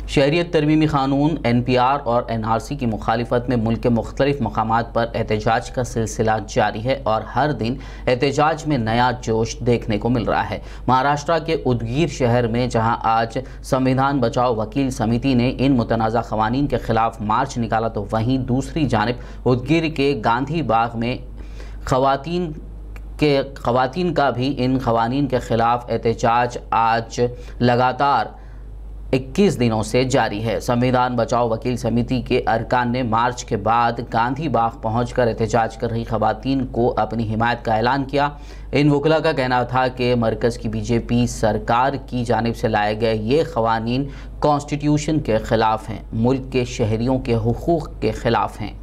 शहरियत तरमीमी क़ानून NPR और NRC की मुखालिफत में मुल्क के मुख्तलिफ मकामात पर एहतजाज का सिलसिला जारी है और हर दिन एहतजाज में नया जोश देखने को मिल रहा है। महाराष्ट्र के उदगीर शहर में जहां आज संविधान बचाओ वकील समिति ने इन मुतनाज़ा क़वानीन के ख़िलाफ़ मार्च निकाला, तो वहीं दूसरी जानिब उदगीर के गांधी बाग में ख़वातीन का भी इन क़वानीन के ख़िलाफ़ एहतजाज आज लगातार 21 दिनों से जारी है। संविधान बचाओ वकील समिति के अरकान ने मार्च के बाद गांधी बाग पहुंचकर एहतजाज कर रही ख़वातीन को अपनी हिमायत का ऐलान किया। इन वकला का कहना था कि मरकज़ की BJP सरकार की जानिब से लाए गए ये क़वानीन कॉन्स्टिट्यूशन के ख़िलाफ़ हैं, मुल्क के शहरियों के हुकूक़ के ख़िलाफ़ हैं।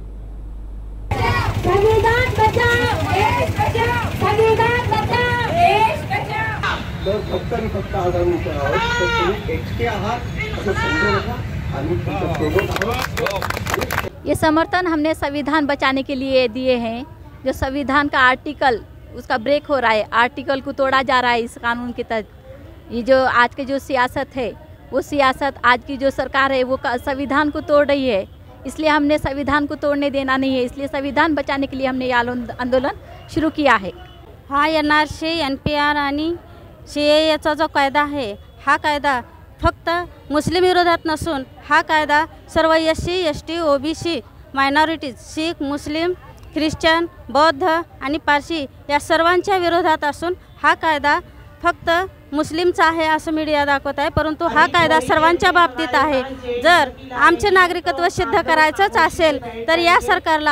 ये समर्थन हमने संविधान बचाने के लिए दिए हैं। जो संविधान का आर्टिकल उसका ब्रेक हो रहा है, आर्टिकल को तोड़ा जा रहा है इस कानून के तहत। ये जो आज की जो सियासत है, वो सियासत आज की जो सरकार है वो संविधान को तोड़ रही है। इसलिए हमने संविधान को तोड़ने देना नहीं है, इसलिए संविधान बचाने के लिए हमने ये आंदोलन शुरू किया है। हा NRC NPR आणि CAAचा जो कायदा आहे, हा कायदा फक्त मुस्लिम विरोधात नसून हा कायदा सर्व SC ST OBC मायनॉरिटीज, शीख, मुस्लिम, ख्रिश्चन, बौद्ध आणि पारसी या सर्वांच्या विरोधात असून हा कायदा फक्त मुस्लिमचा आहे असं मीडिया दाखवत आहे, परंतु हा कायदा सर्वांच्या बाबतीत आहे। जर आमचे नागरिकत्व सिद्ध करायचंच असेल तर या सरकारला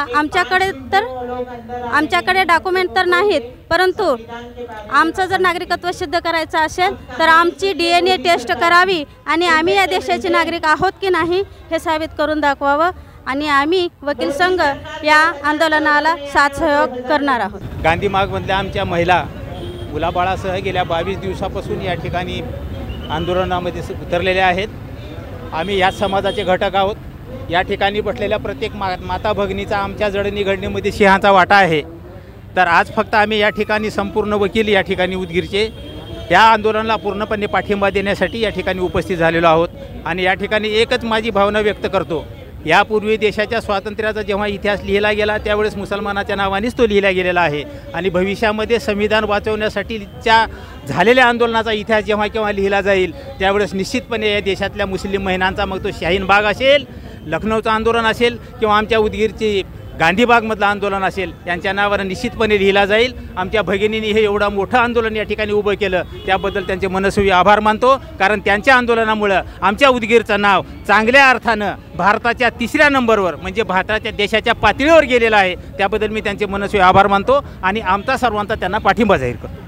आमच्याकडे डॉक्युमेंट तर नाहीत, परंतु आमचं जर नागरिकत्व सिद्ध करायचं असेल तर आमची DNA टेस्ट करावी आणि आम्ही या देशाचे नागरिक आहोत की नाही हे साबित करून दाखवावं आणि आम्ही वकील संघ या आंदोलनाला साथ सहयोग करणार आहोत। गांधी मार्गमधल्या आमच्या महिला मुलाबाळासह गेल्या 22 दिवसापासून या ठिकाणी आंदोलनामध्ये उतरलेल्या आहेत। आम्ही याच समाजाचे घटक आहोत। या ठिकाणी बसलेल्या प्रत्येक माता भगिनीचा आमच्या जडणघडणीमध्ये सिंहाचा वाटा आहे। तर आज फक्त आम्ही या ठिकाणी संपूर्ण वकील या ठिकाणी उदगीरचे या आंदोलनाला पूर्णपणे पाठिंबा देण्यासाठी या ठिकाणी उपस्थित झालेलो आहोत। आणि या ठिकाणी एकच माझी भावना व्यक्त करतो, यापूर्वी देशाच्या स्वातंत्र्याचा जेव्हा इतिहास लिहिला गेला त्यावेळेस मुसलमानाच्या नावानेच तो लिहिला गेलेला आहे आणि भविष्यामध्ये संविधान वाचवण्यासाठीच्या झालेल्या आंदोलनाचा इतिहास जेव्हा केव्हा लिहिला जाईल त्यावेळेस निश्चितपणे या देशातल्या मुस्लिम महिलांचा, मग तो शाहीन बाग असेल, लखनौचं आंदोलन असेल किंवा आमच्या उदगीरची गांधी बागमधलं आंदोलन असेल, यांच्या नावावर निश्चितपणे लिहिला जाईल। आमच्या भगिनींनी हे एवढं मोठं आंदोलन या ठिकाणी उभं केलं त्याबद्दल त्यांचे मनस्वी आभार मानतो, कारण त्यांच्या आंदोलनामुळे आमच्या उदगीरचं नाव चांगल्या अर्थानं भारताच्या 3ऱ्या नंबरवर म्हणजे भारताच्या देशाच्या पातळीवर गेलेलं आहे। त्याबद्दल मी त्यांचे मनस्वी आभार मानतो आणि आमचा सर्वांचा त्यांना पाठिंबा जाहीर करतो।